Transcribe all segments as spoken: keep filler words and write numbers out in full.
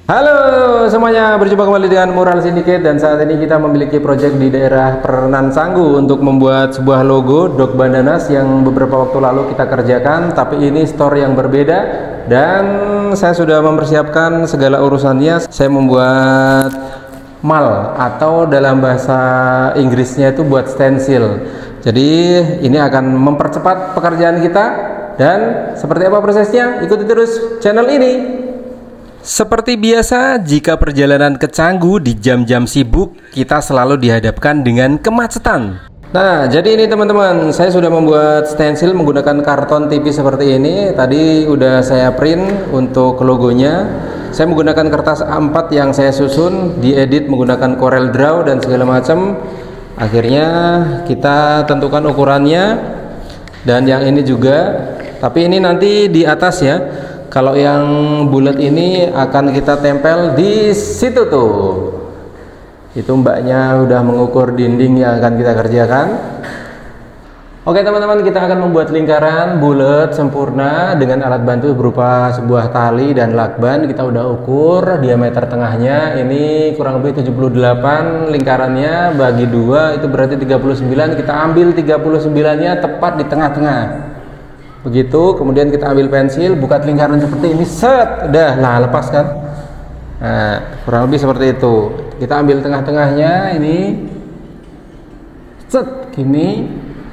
Halo semuanya, berjumpa kembali dengan Mural Syndicate dan saat ini kita memiliki proyek di daerah Perenan Sanggu untuk membuat sebuah logo Dog Bandanas yang beberapa waktu lalu kita kerjakan, tapi ini store yang berbeda dan saya sudah mempersiapkan segala urusannya. Saya membuat mal atau dalam bahasa Inggrisnya itu buat stensil. Jadi ini akan mempercepat pekerjaan kita dan seperti apa prosesnya? Ikuti terus channel ini. Seperti biasa, jika perjalanan ke Canggu di jam-jam sibuk, kita selalu dihadapkan dengan kemacetan. Nah, jadi ini teman-teman, saya sudah membuat stensil menggunakan karton tipis seperti ini. Tadi udah saya print untuk logonya. Saya menggunakan kertas A empat yang saya susun, diedit menggunakan Corel Draw dan segala macam. Akhirnya kita tentukan ukurannya dan yang ini juga. Tapi ini nanti di atas ya. Kalau yang bulat ini akan kita tempel di situ tuh. Itu mbaknya udah mengukur dinding yang akan kita kerjakan. Oke teman-teman, kita akan membuat lingkaran bulat sempurna dengan alat bantu berupa sebuah tali dan lakban. Kita udah ukur diameter tengahnya ini kurang lebih tujuh puluh delapan, lingkarannya bagi dua itu berarti tiga puluh sembilan. Kita ambil tiga puluh sembilan nya tepat di tengah-tengah. Begitu, kemudian kita ambil pensil, buka lingkaran seperti ini, set, udah, lah lepas kan. Nah, kurang lebih seperti itu. Kita ambil tengah-tengahnya ini, set, gini.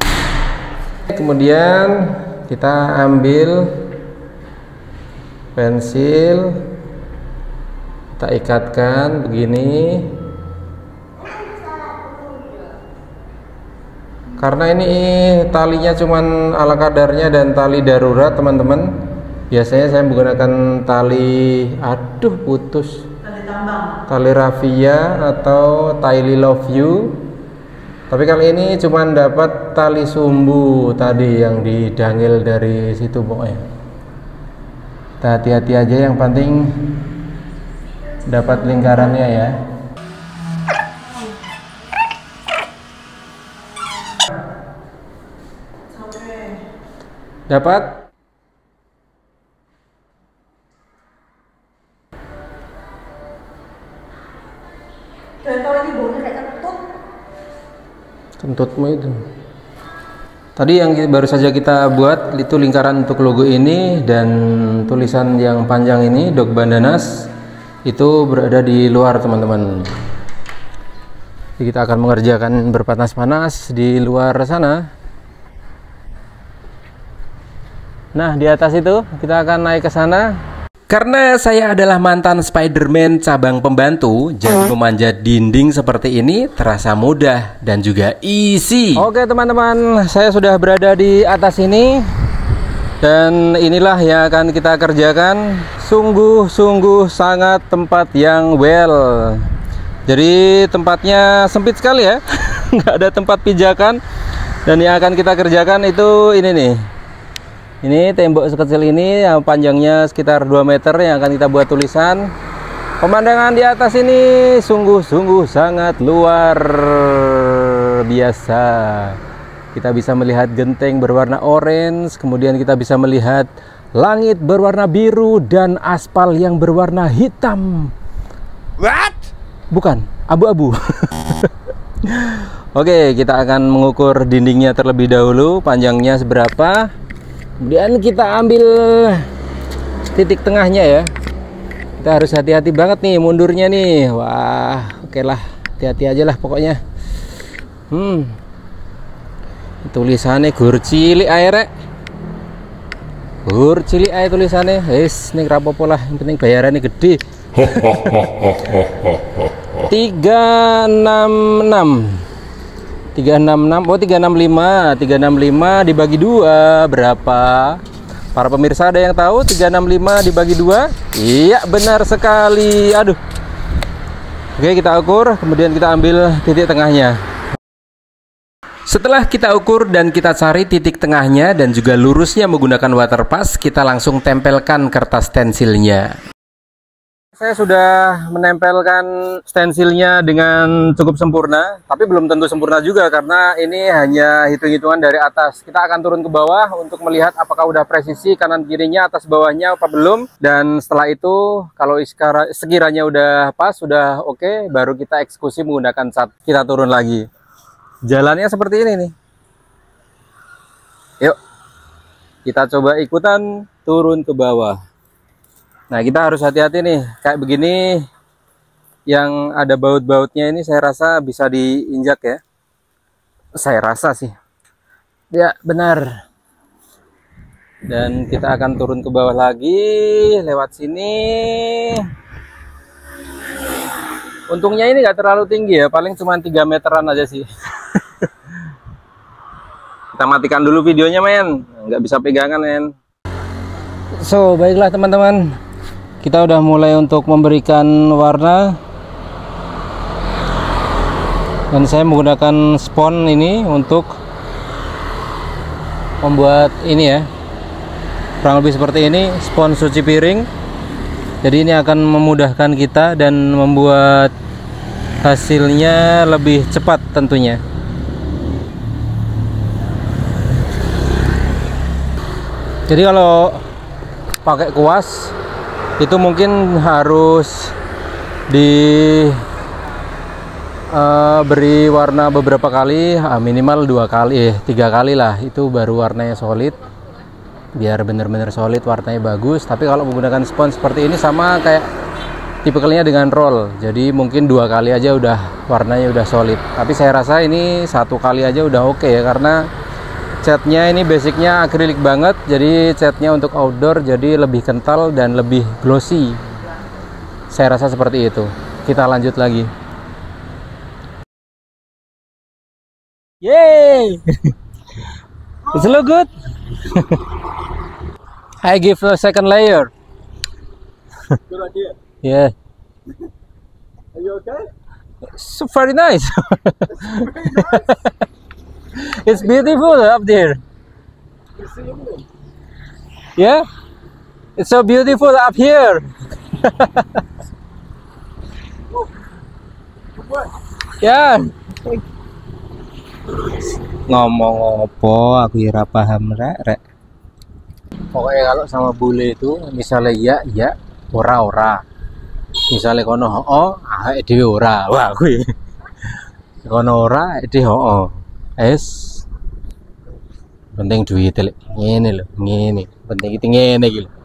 Kemudian kita ambil pensil, kita ikatkan begini. Karena ini talinya cuman ala kadarnya dan tali darurat teman-teman. Biasanya saya menggunakan tali, aduh putus, tali tambang, tali raffia atau tali love you. Tapi kali ini cuman dapat tali sumbu tadi yang didangil dari situ pokoknya. Kita hati-hati aja, yang penting dapat lingkarannya ya. Dapat? Kalau ini baunya kayak kentut. Kentutmu itu. Tadi yang baru saja kita buat itu lingkaran untuk logo ini dan tulisan yang panjang ini Dog Bandanas itu berada di luar teman-teman. Jadi kita akan mengerjakan berpanas-panas di luar sana. Nah, di atas itu kita akan naik ke sana. Karena saya adalah mantan Spider-Man cabang pembantu, jadi memanjat dinding seperti ini terasa mudah dan juga easy. Oke teman-teman, saya sudah berada di atas ini. Dan inilah yang akan kita kerjakan. Sungguh-sungguh sangat tempat yang well. Jadi tempatnya sempit sekali ya. Nggak ada tempat pijakan. Dan yang akan kita kerjakan itu ini nih. Ini tembok sekecil ini yang panjangnya sekitar dua meter yang akan kita buat tulisan. Pemandangan di atas ini sungguh-sungguh sangat luar biasa. Kita bisa melihat genteng berwarna orange, kemudian kita bisa melihat langit berwarna biru dan aspal yang berwarna hitam. What? Bukan, abu-abu. Oke, kita akan mengukur dindingnya terlebih dahulu, panjangnya seberapa. Kemudian kita ambil titik tengahnya ya. Kita harus hati-hati banget nih mundurnya nih. Wah, oke lah, hati-hati aja lah pokoknya. Hmm. Tulisannya gur cilik ae rek. Gur cilik ae tulisannya. Wis ning rapopo lah, yang penting bayarannya gede. tiga enam enam. tiga enam enam, oh tiga enam lima, tiga enam lima dibagi dua berapa? Para pemirsa ada yang tahu tiga enam lima dibagi dua? Iya benar sekali. Aduh. Oke, kita ukur, kemudian kita ambil titik tengahnya. Setelah kita ukur dan kita cari titik tengahnya dan juga lurusnya menggunakan waterpass, kita langsung tempelkan kertas stensilnya. Saya sudah menempelkan stensilnya dengan cukup sempurna, tapi belum tentu sempurna juga karena ini hanya hitung-hitungan dari atas. Kita akan turun ke bawah untuk melihat apakah udah presisi kanan kirinya, atas bawahnya apa belum. Dan setelah itu kalau sekiranya udah pas, sudah oke, okay, baru kita eksekusi menggunakan cat. Kita turun lagi. Jalannya seperti ini nih. Yuk, kita coba ikutan turun ke bawah. Nah, kita harus hati-hati nih, kayak begini yang ada baut-bautnya ini saya rasa bisa diinjak ya. Saya rasa sih. Ya, benar. Dan kita akan turun ke bawah lagi, lewat sini. Untungnya ini nggak terlalu tinggi ya, paling cuma tiga meteran aja sih. Kita matikan dulu videonya, men. Nggak bisa pegangan, men. So, baiklah teman-teman. Kita udah mulai untuk memberikan warna, dan saya menggunakan spons ini untuk membuat ini ya, kurang lebih seperti ini, spons cuci piring. Jadi ini akan memudahkan kita dan membuat hasilnya lebih cepat tentunya. Jadi kalau pakai kuas itu mungkin harus diberi uh, warna beberapa kali, uh, minimal dua kali, eh tiga kali lah, itu baru warnanya solid, biar bener-bener solid, warnanya bagus. Tapi kalau menggunakan spons seperti ini sama kayak tipikalnya dengan roll, jadi mungkin dua kali aja udah warnanya udah solid. Tapi saya rasa ini satu kali aja udah oke okay ya, karena catnya ini basicnya akrilik banget, jadi catnya untuk outdoor jadi lebih kental dan lebih glossy. Saya rasa seperti itu. Kita lanjut lagi. Yay! It's look good. I give a second layer. Good idea. Yeah. Are you okay? So very nice. Very nice. It's beautiful up there. You see everything? Yeah, it's so beautiful up here. Oh, good work. Ya. Ngomong opo aku ora paham rek rek. Pokoknya kalau sama bule itu misalnya ya ya, ora ora. Misalnya kono oh, ah dhewe ora. Wah kuwi. Kono ora dhewe oh. Es penting duit lek ngene lho, ngene. Penting iki ngene iki lho.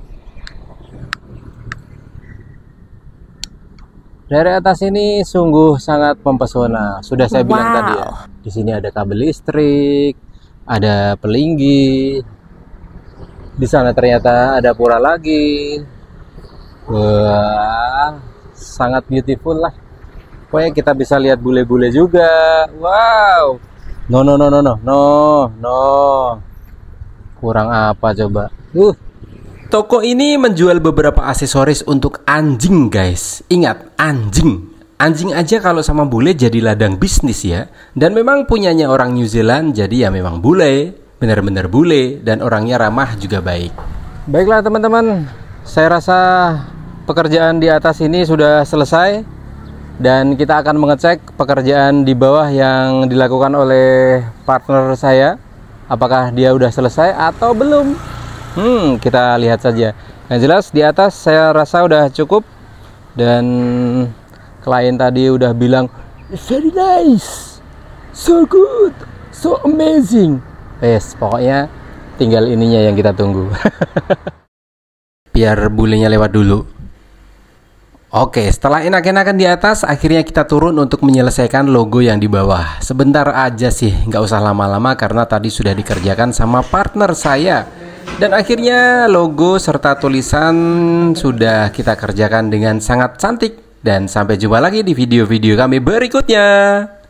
Dari atas ini sungguh sangat mempesona. Sudah saya bilang Wow. tadi ya. Di sini ada kabel listrik, ada pelinggi. Di sana ternyata ada pura lagi. Wah, sangat beautiful lah. Pokoknya kita bisa lihat bule-bule juga. Wow. No no no no no no no. Kurang apa coba? Uh. Toko ini menjual beberapa aksesoris untuk anjing, guys. Ingat, anjing. Anjing aja kalau sama bule jadi ladang bisnis ya. Dan memang punyanya orang New Zealand, jadi ya memang bule, benar-benar bule, dan orangnya ramah juga baik. Baiklah teman-teman, saya rasa pekerjaan di atas ini sudah selesai. Dan kita akan mengecek pekerjaan di bawah yang dilakukan oleh partner saya. Apakah dia udah selesai atau belum? Hmm, kita lihat saja. Yang jelas di atas saya rasa udah cukup. Dan klien tadi udah bilang very nice, so good, so amazing. Yes, pokoknya tinggal ininya yang kita tunggu. Biar bulenya lewat dulu. Oke, setelah enak-enakan di atas, akhirnya kita turun untuk menyelesaikan logo yang di bawah. Sebentar aja sih, nggak usah lama-lama karena tadi sudah dikerjakan sama partner saya. Dan akhirnya logo serta tulisan sudah kita kerjakan dengan sangat cantik. Dan sampai jumpa lagi di video-video kami berikutnya.